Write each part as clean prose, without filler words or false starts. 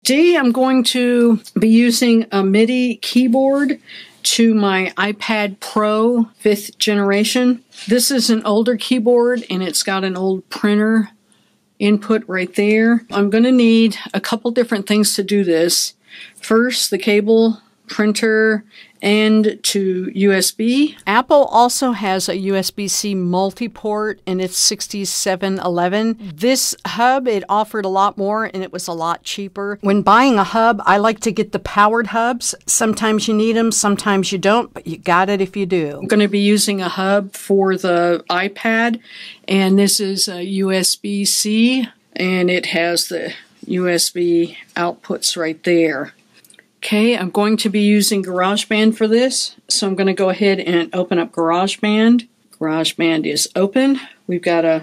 Today I'm going to be using a Midi keyboard to my iPad Pro 5th generation. This is an older keyboard and it's got an old printer input right there. I'm going to need a couple different things to do this. First, the cable, printer, and to USB. Apple also has a USB-C multi-port and it's 6711. This hub, it offered a lot more and it was a lot cheaper. When buying a hub, I like to get the powered hubs. Sometimes you need them, sometimes you don't, but you got it if you do. I'm going to be using a hub for the iPad, and this is a USB-C, and it has the USB outputs right there. Okay, I'm going to be using Garageband for this, so I'm going to go ahead and open up Garageband. Garageband is open. We've got a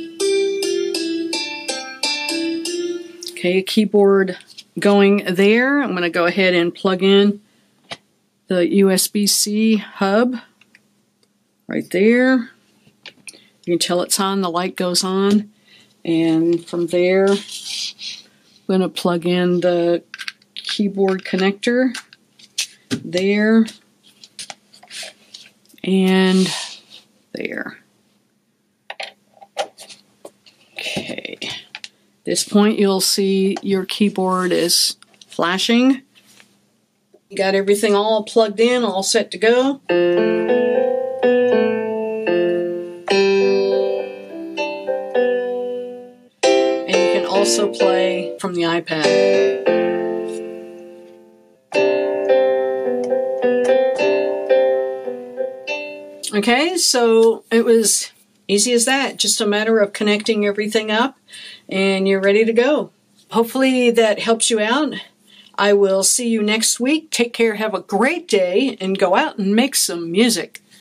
keyboard going there. I'm going to go ahead and plug in the USB-C hub right there. You can tell it's on, the light goes on, and from there I'm going to plug in the keyboard connector there and there. Okay. At this point you'll see your keyboard is flashing. You got everything all plugged in, all set to go. And you can also play from the iPad. Okay, so it was easy as that. Just a matter of connecting everything up and you're ready to go. Hopefully that helps you out. I will see you next week. Take care, have a great day, and go out and make some music.